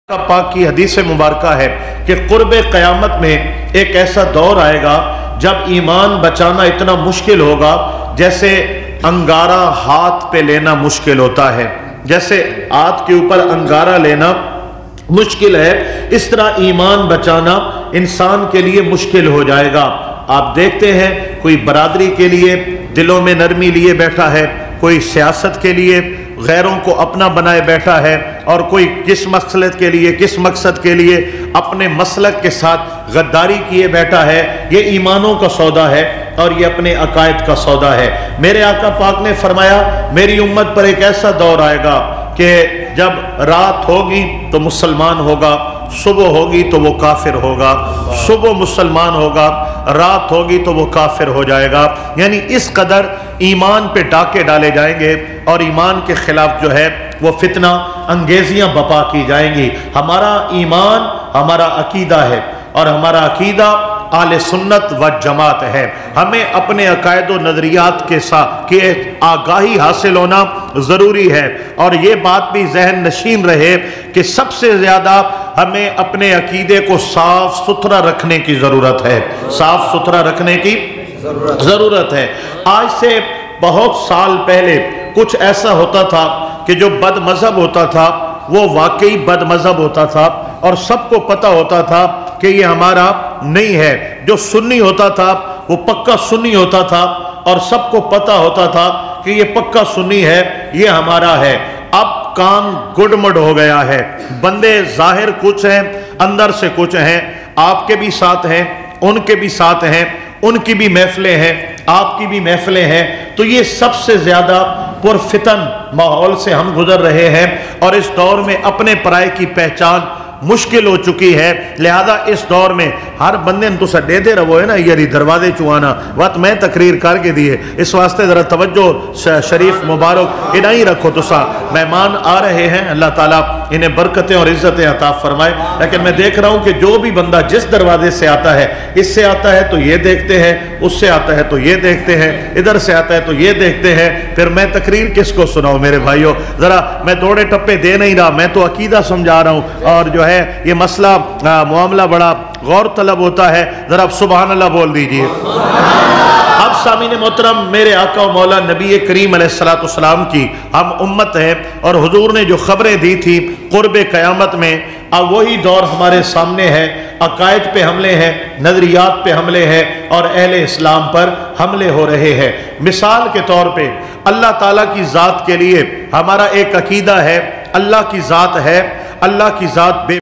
کا पाक की हदीस मुबारका है कि क़ुर्ब क़यामत में एक ऐसा दौर आएगा जब ईमान बचाना इतना मुश्किल होगा जैसे अंगारा हाथ पे लेना मुश्किल होता है। जैसे हाथ के ऊपर अंगारा लेना मुश्किल है, इस तरह ईमान बचाना इंसान के लिए मुश्किल हो जाएगा। आप देखते हैं कोई बरादरी के लिए दिलों में नरमी लिए बैठा है, कोई सियासत के लिए गैरों को अपना बनाए बैठा है, और कोई किस मकसद के लिए अपने मसलक के साथ गद्दारी किए बैठा है। ये ईमानों का सौदा है और ये अपने अकायद का सौदा है। मेरे आका पाक ने फरमाया मेरी उम्मत पर एक ऐसा दौर आएगा कि जब रात होगी तो मुसलमान होगा, सुबह होगी तो वो काफिर होगा, सुबह मुसलमान होगा, रात होगी तो वो काफिर हो जाएगा। यानी इस कदर ईमान पे डाके डाले जाएंगे और ईमान के खिलाफ जो है वो फितना अंगेजियां बपा की जाएंगी। हमारा ईमान हमारा अकीदा है और हमारा अकीदा आले सुन्नत व जमात है। हमें अपने अकायद व नज़रियात के साथ के आगाही हासिल होना ज़रूरी है, और ये बात भी जहन नशीन रहे कि सबसे ज़्यादा हमें अपने अकीदे को साफ सुथरा रखने की ज़रूरत है, साफ सुथरा रखने की ज़रूरत है। आज से बहुत साल पहले कुछ ऐसा होता था कि जो बद मज़हब होता था वो वाकई बद मज़हब होता था और सबको पता होता था कि ये हमारा नहीं है। जो सुन्नी होता था वो पक्का सुन्नी होता था और सबको पता होता था कि ये पक्का सुन्नी है, ये हमारा है। अब काम गुडमुड हो गया है, बंदे जाहिर कुछ हैं अंदर से कुछ हैं, आपके भी साथ हैं उनके भी साथ हैं, उनकी भी महफिलें हैं आपकी भी महफिलें हैं। तो ये सबसे ज्यादा पुरफितन माहौल से हम गुजर रहे हैं और इस दौर में अपने पराये की पहचान मुश्किल हो चुकी है। लिहाजा इस दौर में हर बंदे ने तुसा दे रहो है ना यारी दरवाजे चुआना वत मैं तकरीर करके दी है, इस वास्ते ज़रा तवज्जो शरीफ मुबारक इना ही रखो। तुसा मेहमान आ रहे हैं, अल्लाह ताला इन्हें बरकतें और इज़्ज़तें अता फरमाए। लेकिन मैं देख रहा हूँ कि जो भी बंदा जिस दरवाजे से आता है, इससे आता है तो ये देखते हैं, उससे आता है तो ये देखते हैं, इधर से आता है तो ये देखते हैं, फिर मैं तकरीर किसको सुनाऊँ मेरे भाइयों। ज़रा मैं दौड़े टप्पे दे नहीं रहा, मैं तो अकीदा समझा रहा हूँ और जो है ये मसला मामला बड़ा गौर तलब होता है। जरा आप सुभान अल्लाह बोल दीजिए। अब सामीन मोहतरम, मेरे आका और मौला नबी करीम अलैहिस्सलाम की हम उम्मत है और हुजूर ने जो खबरें दी थी क़ुर्ब क़यामत में, अब वही दौर हमारे सामने है। अकायद पे हमले हैं, नज़रियात पे हमले हैं और अहले इस्लाम पर हमले हो रहे हैं। मिसाल के तौर पे अल्लाह ताला की ज़ात के लिए हमारा एक अकीदा है, अल्लाह की ज़ात है, अल्लाह की ज़ात